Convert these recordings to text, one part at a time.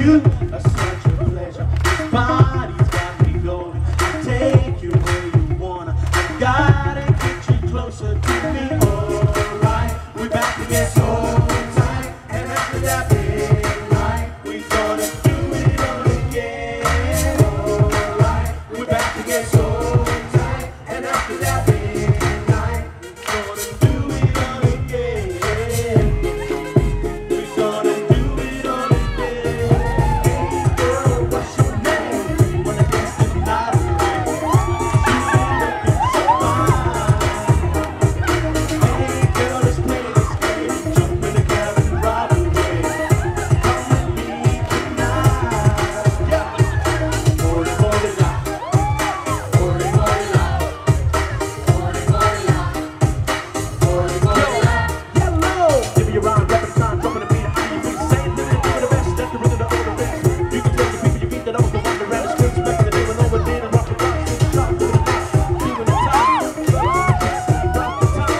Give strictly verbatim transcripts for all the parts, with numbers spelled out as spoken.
you are such a pleasure. This body's got me going. I'll take you where you wanna. I gotta get you closer to me. Alright, we're back to get so tight. And after that big night, we gonna do it all again. Alright, we're back to get so tight. And after that big night, we're gonna do it all again. We're gonna do it all again. Hey girl, what's your name? You wanna dance the night away? You looking so fine. Hey girl, let's play this game. Jump in the cab and ride away. Come with me tonight. Yeah. Ore, ore, la. Ore, ore, la. Ore, ore, la. Ore, ore, la. Yellow. Give me your rhyme, rapping time, dropping the beat. I hear you saying, living it, doing the best. That's the rhythm of the best. You can tell the people you beat that I was the one that ran the streets back in the day when no one did and rock the rock, switch the top, doing the top, doing the top, rock the top.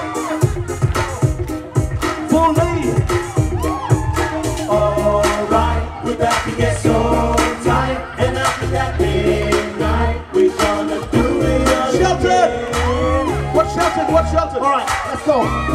Full lead. Alright, we're back to get so tight, and after that big night, we gonna do it all Shelton! again. What's Shelton? What's Shelton? All right, let's go.